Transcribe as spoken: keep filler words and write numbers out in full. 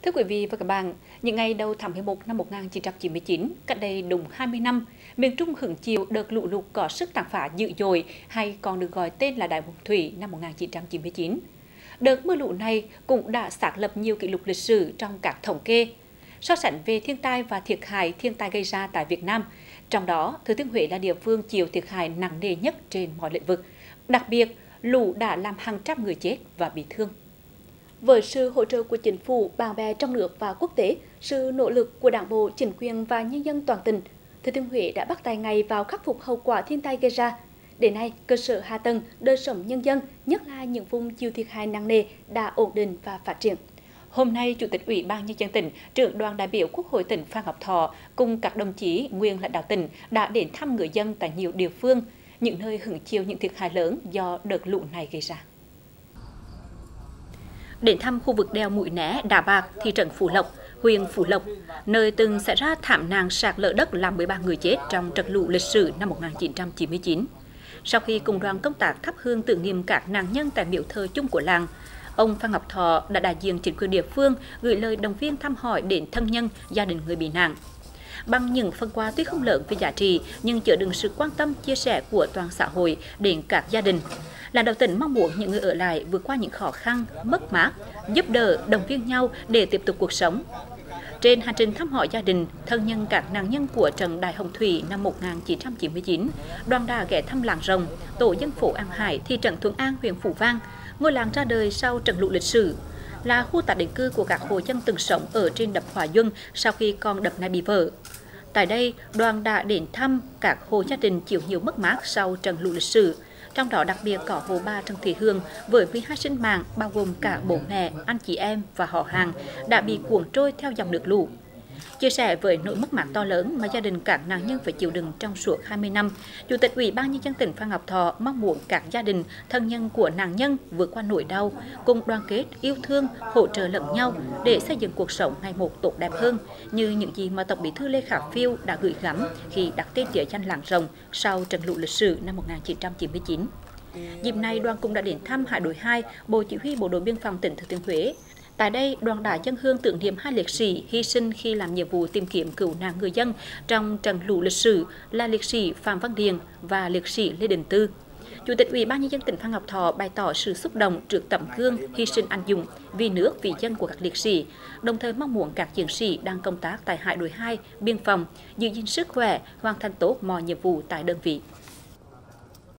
Thưa quý vị và các bạn, những ngày đầu tháng mười một năm một nghìn chín trăm chín mươi chín, cách đây đúng hai mươi năm, miền Trung hứng chịu đợt lũ lụt có sức tàn phá dữ dội hay còn được gọi tên là Đại Hồng Thủy năm một nghìn chín trăm chín mươi chín. Đợt mưa lũ này cũng đã xác lập nhiều kỷ lục lịch sử trong các thống kê. So sánh về thiên tai và thiệt hại thiên tai gây ra tại Việt Nam, trong đó Thừa Thiên Huế là địa phương chịu thiệt hại nặng nề nhất trên mọi lĩnh vực. Đặc biệt, lũ đã làm hàng trăm người chết và bị thương. Với sự hỗ trợ của chính phủ, bạn bè trong nước và quốc tế, sự nỗ lực của Đảng bộ, chính quyền và nhân dân toàn tỉnh, Thừa Thiên Huế đã bắt tay ngay vào khắc phục hậu quả thiên tai gây ra. Đến nay, cơ sở hạ tầng, đời sống nhân dân, nhất là những vùng chịu thiệt hại nặng nề, đã ổn định và phát triển. Hôm nay, Chủ tịch Ủy ban Nhân dân tỉnh, trưởng đoàn đại biểu Quốc hội tỉnh Phan Ngọc Thọ cùng các đồng chí nguyên lãnh đạo tỉnh đã đến thăm người dân tại nhiều địa phương, những nơi hứng chịu những thiệt hại lớn do đợt lũ này gây ra. Đến thăm khu vực đèo Mũi Né, Đá Bạc, thị trấn Phú Lộc, huyện Phú Lộc, nơi từng xảy ra thảm nạn sạt lở đất làm mười ba người chết trong trận lũ lịch sử năm một nghìn chín trăm chín mươi chín. Sau khi cùng đoàn công tác thắp hương tưởng niệm các nạn nhân tại miếu thờ chung của làng, ông Phan Ngọc Thọ đã đại diện chính quyền địa phương gửi lời động viên thăm hỏi đến thân nhân, gia đình người bị nạn. Bằng những phần quà tuy không lớn về giá trị nhưng chứa đựng sự quan tâm, chia sẻ của toàn xã hội đến các gia đình. Lãnh đạo tỉnh mong muốn những người ở lại vượt qua những khó khăn, mất mát, giúp đỡ, động viên nhau để tiếp tục cuộc sống. Trên hành trình thăm hỏi gia đình, thân nhân các nạn nhân của trận Đại Hồng Thủy năm một nghìn chín trăm chín mươi chín, đoàn đã ghé thăm làng Rồng, tổ dân phố An Hải, thị trấn Thuận An, huyện Phú Vang, ngôi làng ra đời sau trận lũ lịch sử, là khu tái định cư của các hộ dân từng sống ở trên đập Hòa Duân sau khi con đập này bị vỡ. Tại đây, đoàn đã đến thăm các hộ gia đình chịu nhiều mất mát sau trận lũ lịch sử. Trong đó đặc biệt có hộ bà Trần Thị Hương với mười hai sinh mạng bao gồm cả bố mẹ, anh chị em và họ hàng đã bị cuốn trôi theo dòng nước lũ. Chia sẻ với nỗi mất mát to lớn mà gia đình các nạn nhân phải chịu đựng trong suốt hai mươi năm, Chủ tịch Ủy ban Nhân dân tỉnh Phan Ngọc Thọ mong muốn các gia đình, thân nhân của nạn nhân vượt qua nỗi đau, cùng đoàn kết, yêu thương, hỗ trợ lẫn nhau để xây dựng cuộc sống ngày một tốt đẹp hơn, như những gì mà Tổng Bí thư Lê Khả Phiêu đã gửi gắm khi đặt tên địa danh làng Rồng sau trận lũ lịch sử năm một nghìn chín trăm chín mươi chín. Dịp này, đoàn cũng đã đến thăm Hải đội hai, Bộ Chỉ huy Bộ đội Biên phòng tỉnh Thừa Thiên Huế. Tại đây, đoàn đã dâng hương tưởng niệm hai liệt sĩ hy sinh khi làm nhiệm vụ tìm kiếm cứu nạn người dân trong trận lũ lịch sử là liệt sĩ Phạm Văn Điền và liệt sĩ Lê Đình Tư. Chủ tịch Ủy ban Nhân dân tỉnh Phan Ngọc Thọ bày tỏ sự xúc động trước tấm gương hy sinh anh dũng vì nước vì dân của các liệt sĩ, đồng thời mong muốn các chiến sĩ đang công tác tại Hải đội hai, biên phòng giữ gìn sức khỏe, hoàn thành tốt mọi nhiệm vụ tại đơn vị.